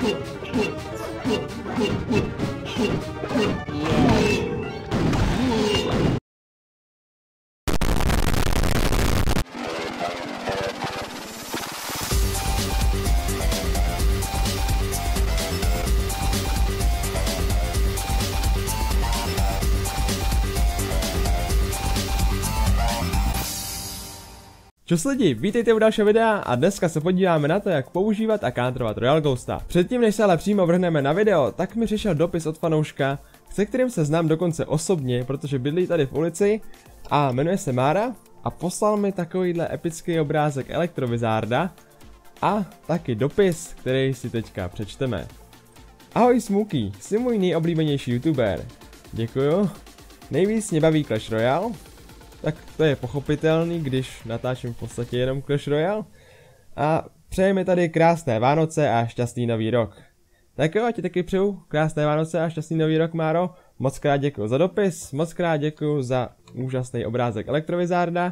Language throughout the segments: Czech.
Čus lidi, vítejte u dalšího videa a dneska se podíváme na to, jak používat a counterovat Royal Ghosta. Předtím, než se ale přímo vrhneme na video, tak mi přišel dopis od fanouška, se kterým se znám dokonce osobně, protože bydlí tady v ulici a jmenuje se Mára a poslal mi takovýhle epický obrázek Elektrovizarda a taky dopis, který si teďka přečteme. Ahoj Smokey, jsi můj nejoblíbenější youtuber. Děkuju. Nejvíc mě baví Clash Royale. Tak to je pochopitelný, když natáčím v podstatě jenom Clash Royale. A přejeme tady krásné Vánoce a šťastný nový rok. Tak jo, ti taky přeju krásné Vánoce a šťastný nový rok, Máro. Moc krát děkuju za dopis, moc krát děkuju za úžasný obrázek Elektrovizarda.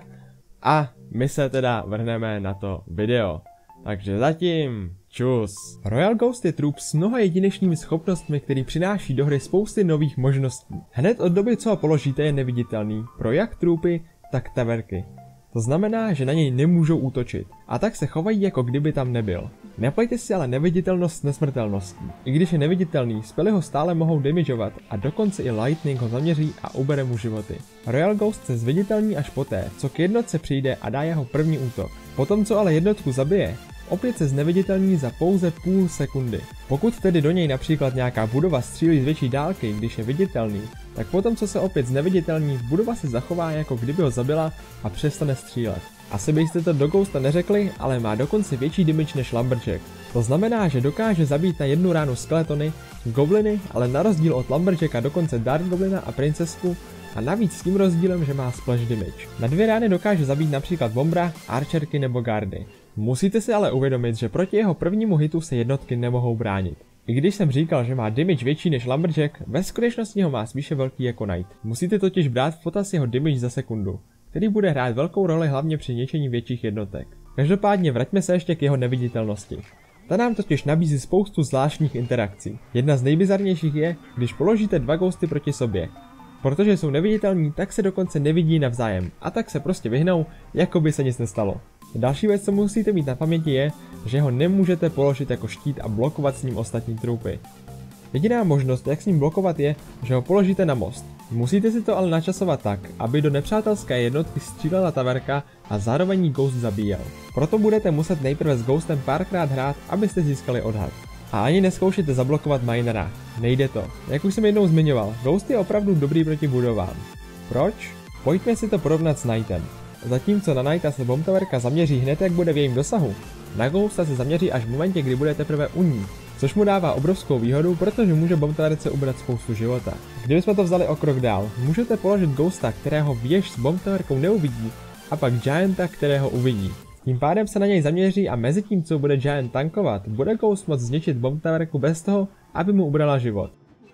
A my se teda vrhneme na to video. Takže zatím, čus. Royal Ghost je trup s mnoha jedinečnými schopnostmi, který přináší do hry spousty nových možností. Hned od doby, co ho položíte, je neviditelný pro jak trupy, tak taverky. To znamená, že na něj nemůžou útočit a tak se chovají, jako kdyby tam nebyl. Neplejte si ale neviditelnost s nesmrtelností. I když je neviditelný, spely ho stále mohou damageovat a dokonce i Lightning ho zaměří a ubere mu životy. Royal Ghost se zviditelní až poté, co k jednotce přijde a dá jeho první útok. Potom, co ale jednotku zabije, opět se zneviditelní za pouze půl sekundy. Pokud tedy do něj například nějaká budova střílí z větší dálky, když je viditelný, tak potom, co se opět zneviditelní, budova se zachová, jako kdyby ho zabila a přestane střílet. Asi byste to do Ghosta neřekli, ale má dokonce větší damage než Lumberjack. To znamená, že dokáže zabít na jednu ránu skeletony, gobliny, ale na rozdíl od Lumberjacka dokonce Dark Goblina a princesku, a navíc s tím rozdílem, že má splash damage. Na dvě rány dokáže zabít například bombra, archerky nebo guardy. Musíte si ale uvědomit, že proti jeho prvnímu hitu se jednotky nemohou bránit. I když jsem říkal, že má damage větší než Lumberjack, ve skutečnosti ho má spíše velký jako Knight. Musíte totiž brát v potaz jeho damage za sekundu, který bude hrát velkou roli hlavně při ničení větších jednotek. Každopádně vraťme se ještě k jeho neviditelnosti. Ta nám totiž nabízí spoustu zvláštních interakcí. Jedna z nejbizarnějších je, když položíte dva ghosty proti sobě. Protože jsou neviditelní, tak se dokonce nevidí navzájem a tak se prostě vyhnou, jako by se nic nestalo. Další věc, co musíte mít na paměti je, že ho nemůžete položit jako štít a blokovat s ním ostatní trupy. Jediná možnost, jak s ním blokovat je, že ho položíte na most. Musíte si to ale načasovat tak, aby do nepřátelské jednotky střílela taverka a zároveň jí Ghost zabíjel. Proto budete muset nejprve s Ghostem párkrát hrát, abyste získali odhad. A ani neskoušejte zablokovat minera. Nejde to. Jak už jsem jednou zmiňoval, Ghost je opravdu dobrý proti budovám. Proč? Pojďme si to porovnat s Knightem. Zatímco na Knighta se bomb taverka zaměří hned, jak bude v jejím dosahu, na Ghosta se zaměří až v momentě, kdy bude teprve u ní, což mu dává obrovskou výhodu, protože může bomb taverce ubrat spoustu života. Kdybychom to vzali o krok dál, můžete položit Ghosta, kterého věž s bomb taverkou neuvidí, a pak Gianta, kterého uvidí. Tím pádem se na něj zaměří a mezi tím, co bude Giant tankovat, bude Ghost moct zničit bomb taverku bez toho, aby mu ubrala život.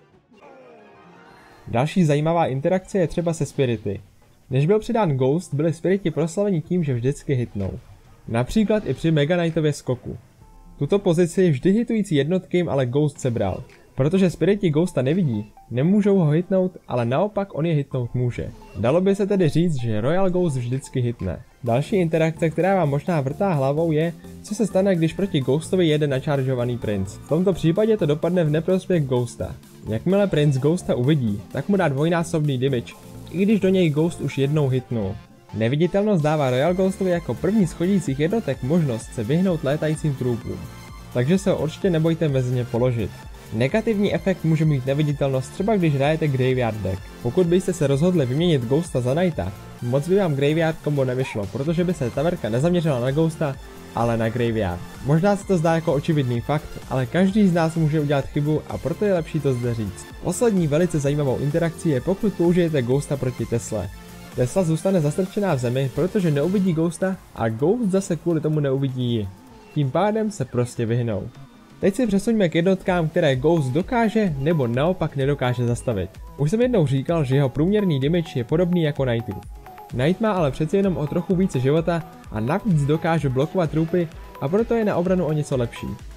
Další zajímavá interakce je třeba se spirity. Než byl přidán Ghost, byli spiriti proslaveni tím, že vždycky hitnou. Například i při Mega Knightově skoku. Tuto pozici vždy hitující jednotky ale Ghost sebral. Protože spiriti Ghosta nevidí, nemůžou ho hitnout, ale naopak on je hitnout může. Dalo by se tedy říct, že Royal Ghost vždycky hitne. Další interakce, která vám možná vrtá hlavou je, co se stane, když proti Ghostovi jede načaržovaný princ. V tomto případě to dopadne v neprospěch Ghosta. Jakmile princ Ghosta uvidí, tak mu dá dvojnásobný damage, i když do něj Ghost už jednou hitnul. Neviditelnost dává Royal Ghostovi jako první z chodících jednotek možnost se vyhnout létajícím trupům. Takže se ho určitě nebojte mezi ně položit. Negativní efekt může mít neviditelnost třeba když hrajete Graveyard deck. Pokud byste se rozhodli vyměnit Ghosta za Knighta, moc by vám Graveyard combo nevyšlo, protože by se taverka nezaměřila na Ghosta, ale na Graveyard. Možná se to zdá jako očividný fakt, ale každý z nás může udělat chybu a proto je lepší to zde říct. Poslední velice zajímavou interakcí je, pokud použijete Ghosta proti Tesle. Tesla zůstane zastrčená v zemi, protože neuvidí Ghosta a Ghost zase kvůli tomu neuvidí ji. Tím pádem se prostě vyhnou. Teď si přesuňme k jednotkám, které Ghost dokáže nebo naopak nedokáže zastavit. Už jsem jednou říkal, že jeho průměrný damage je podobný jako Knightův. Knight má ale přeci jenom o trochu více života a navíc dokáže blokovat trupy a proto je na obranu o něco lepší.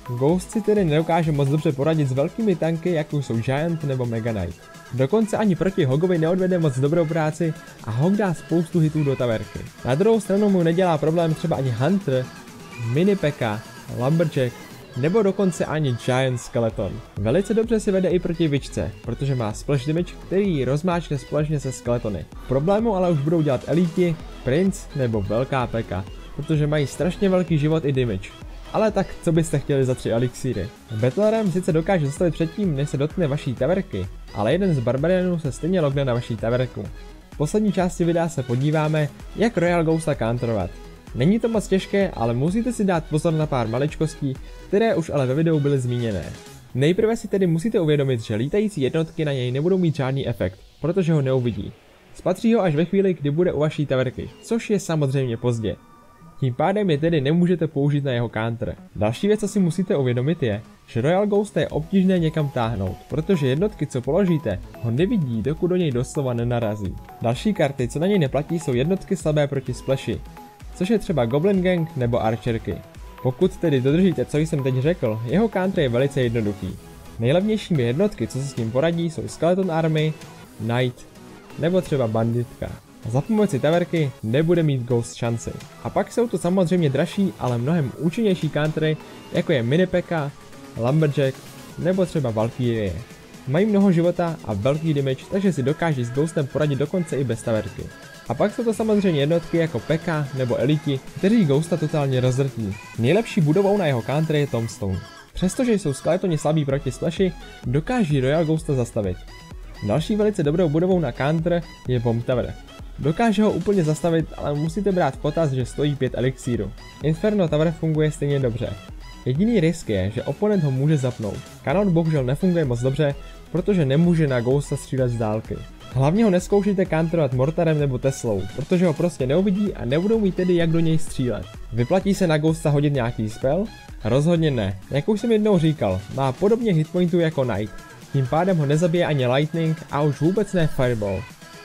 Ghost si tedy nedokáže moc dobře poradit s velkými tanky, jako jsou Giant nebo Mega Knight. Dokonce ani proti Hogovi neodvede moc dobrou práci a Hog dá spoustu hitů do taverky. Na druhou stranu mu nedělá problém třeba ani Hunter, Mini P.E.K.K.A, Lumberjack nebo dokonce ani Giant Skeleton. Velice dobře si vede i proti Witchce, protože má splash damage, který rozmáčne společně se skeletony. Problému ale už budou dělat Eliti, Prince nebo Velká P.E.K.K.A, protože mají strašně velký život i damage. Ale tak co byste chtěli za 3 elixíry? Battlerem sice dokáže zastavit předtím, než se dotkne vaší taverky, ale jeden z barbarianů se stejně logne na vaší taverku. V poslední části videa se podíváme, jak Royal Ghosta counterovat. Není to moc těžké, ale musíte si dát pozor na pár maličkostí, které už ale ve videu byly zmíněné. Nejprve si tedy musíte uvědomit, že lítající jednotky na něj nebudou mít žádný efekt, protože ho neuvidí. Spatří ho až ve chvíli, kdy bude u vaší taverky, což je samozřejmě pozdě. Tím pádem je tedy nemůžete použít na jeho counter. Další věc, co si musíte uvědomit je, že Royal Ghosta je obtížné někam táhnout, protože jednotky, co položíte, ho nevidí, dokud do něj doslova nenarazí. Další karty, co na něj neplatí, jsou jednotky slabé proti splashi, což je třeba Goblin Gang nebo Archerky. Pokud tedy dodržíte, co jsem teď řekl, jeho counter je velice jednoduchý. Nejlevnějšími jednotky, co se s tím poradí, jsou Skeleton Army, Knight nebo třeba Banditka. Za pomoci taverky nebude mít Ghost šanci. A pak jsou to samozřejmě dražší, ale mnohem účinnější countery, jako je Mini P.E.K.K.A, Lumberjack nebo třeba Valkyrie. Mají mnoho života a velký damage, takže si dokáží s Ghostem poradit dokonce i bez taverky. A pak jsou to samozřejmě jednotky jako P.E.K.K.A nebo Eliti, kteří Ghosta totálně rozdrtí. Nejlepší budovou na jeho counter je Tombstone. Přestože jsou skeletoni slabí proti splashi, dokáží Royal Ghosta zastavit. Další velice dobrou budovou na counter je Bomb Tower. Dokáže ho úplně zastavit, ale musíte brát v potaz, že stojí 5 elixíru. Inferno Tower funguje stejně dobře. Jediný risk je, že oponent ho může zapnout. Kanon bohužel nefunguje moc dobře, protože nemůže na Ghosta střílet z dálky. Hlavně ho neskoušejte counterovat Mortarem nebo Teslou, protože ho prostě neuvidí a nebudou mít tedy jak do něj střílet. Vyplatí se na Ghosta hodit nějaký spell? Rozhodně ne. Jak už jsem jednou říkal, má podobně hitpointů jako Knight. Tím pádem ho nezabije ani Lightning a už vůbec ne Fireball.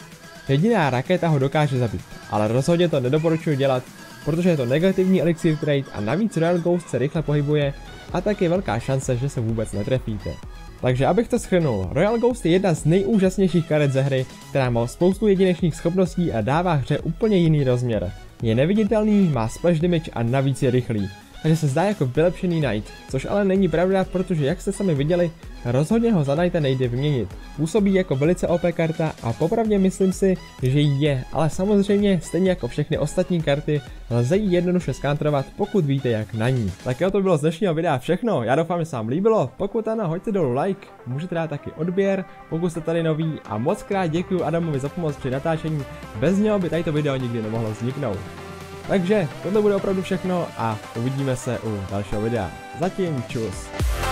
Jediná raketa ho dokáže zabít, ale rozhodně to nedoporučuji dělat, protože je to negativní elixir trade a navíc Royal Ghost se rychle pohybuje a tak je velká šance, že se vůbec netrefíte. Takže abych to shrnul, Royal Ghost je jedna z nejúžasnějších karet ze hry, která má spoustu jedinečných schopností a dává hře úplně jiný rozměr. Je neviditelný, má splash damage a navíc je rychlý, takže se zdá jako vylepšený Knight, což ale není pravda, protože jak jste sami viděli, rozhodně ho za Knighta nejde vyměnit. Působí jako velice OP karta a popravdě myslím si, že je, ale samozřejmě stejně jako všechny ostatní karty lze ji jednoduše skantrovat, pokud víte jak na ní. Tak jo, to bylo z dnešního videa všechno, já doufám, že se vám líbilo, pokud ano, hoďte dolů like, můžete dát taky odběr, pokud jste tady noví a moc krát děkuji Adamovi za pomoc při natáčení, bez něho by tato video nikdy nemohlo vzniknout. Takže tohle bude opravdu všechno a uvidíme se u dalšího videa. Zatím čus.